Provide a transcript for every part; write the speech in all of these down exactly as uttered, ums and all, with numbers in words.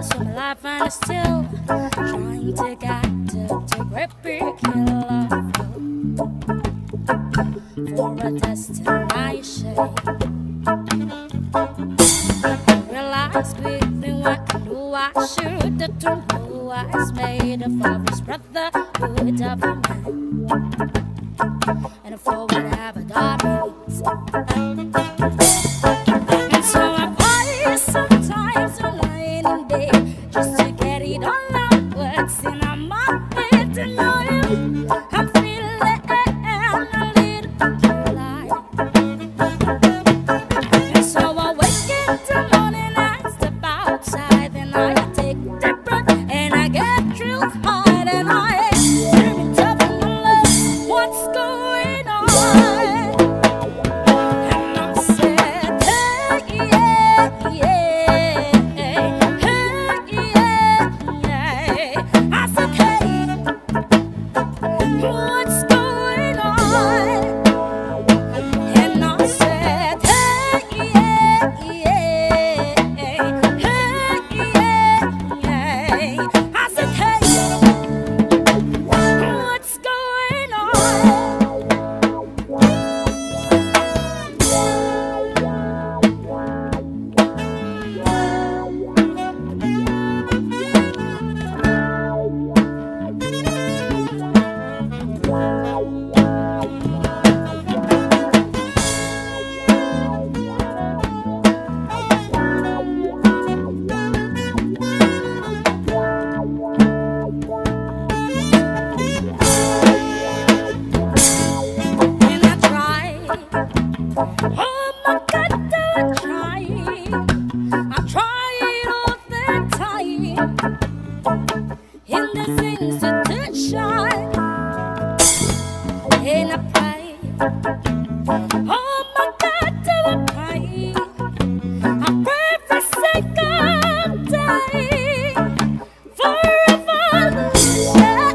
So my life and is still trying to get to, to grip it, kill for a destination. Realize quickly what I knew I should have done. Who I was made of all this brotherhood of a man, and for whatever God means. And so I cry sometimes lying in bed just to get it all out. What's in my head to know him? I'm feeling a little dry. And so I wake in the morning, I step outside, and I take the breath, and I get real hard, and I hear me talking to love. What's going on? And I said, hey, yeah, yeah, hey, yeah, yeah. I said, hey, what's going on? And I said, hey, yeah, yeah, hey, yeah, yeah. I said, hey, what's going And I tried, oh my God, do I try? I try it all the time, in the things that do shine. And I pray, oh my God, do I pray? I pray for second day, for revolution.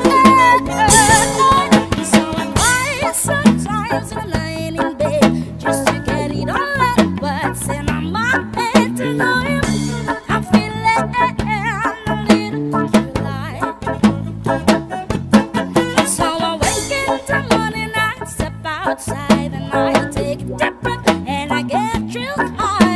So I cry sometimes when I'm lying in bed just to get it all out. What's in my head to know him? I'm feeling a little dry. So I wake in the morning, I step outside, and I take a deep breath, and I get real hard.